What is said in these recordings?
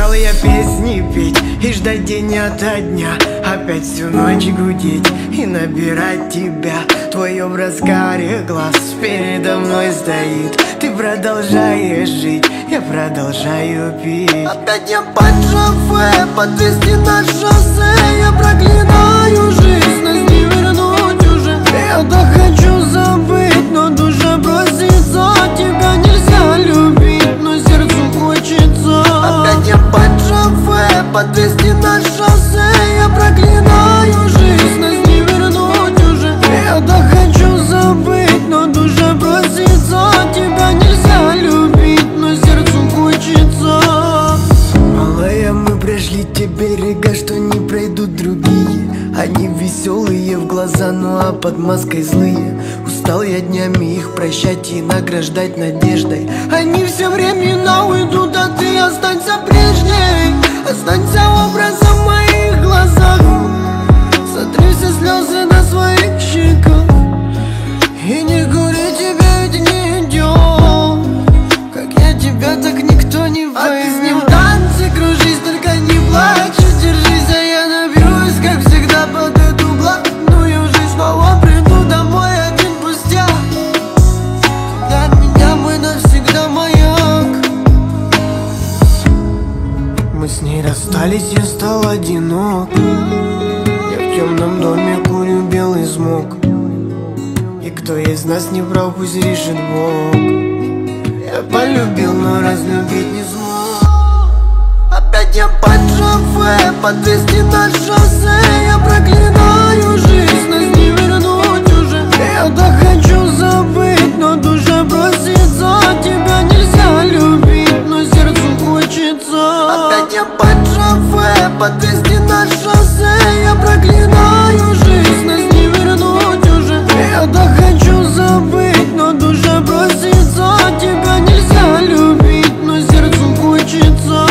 Устал я песни петь и ждать день ото дня, опять всю ночь гудеть и набирать тебя. Твой образ карих глаз передо мной стоит. Ты продолжаешь жить, я продолжаю пить. Опять я под шофе, подвести на шоссе. Я проклинаю жизнь, нас не вернуть уже. Я так хочу забыть, но душа просится. Тебя нельзя любить, но сердцу хочется. Опять я под шофе, подвести на шоссе. Я проклинаю жизнь, нас не вернуть уже. Я так хочу забыть, но душа просится. Тебя нельзя любить, но сердцу хочется. Малая, мы прошли те берега, что не пройдут другие. Они веселые в глаза, ну а под маской злые. Устал я днями их прощать и награждать надеждой. Они все времена уйдут, а ты останься прежней. Останься образом в моих глазах. Сотри все слезы на своих щеках. И не говори, тебе ведь не идет. Как я тебя, так никто не поймет. А ты с ним в танце кружись, только не плачь. Держись, а я наберусь, как всегда, под эту блатную жизнь. Снова приду домой, один пустяк. Для меня мой навсегда маяк. Мы с ней расстались, я стал одинок. Я в темном доме курю белый смог. И кто из нас не прав, пусть решит Бог. Я полюбил, но разлюбить не смог. Опять я под шофе, подвести на шоссе. Я проклинаю жизнь, нас не вернуть уже. Я так хочу забыть, но душа просится. Тебя нельзя любить, но сердцу хочется. Опять я под шофе, подвести на шоссе. Я проклинаю жизнь, нас не вернуть уже. Я так хочу забыть, но душа просится. Тебя нельзя любить, но сердцу хочется.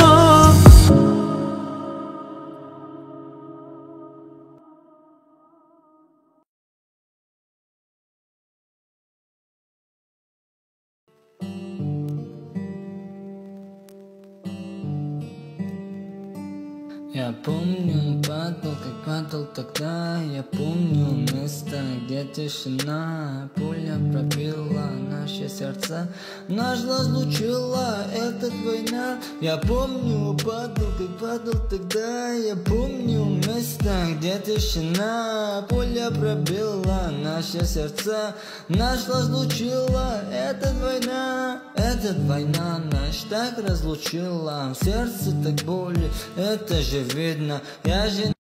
Я помню, падал, как падал тогда. Я помню место, где тишина. Пуля пробила наши сердца, нас разлучила эта война. Я помню, падал, как падал тогда. Я помню место, где тишина. Пуля пробила наши сердца, нас разлучила эта война. Эта война нас так разлучила. В сердце так боли, это же видно. Я же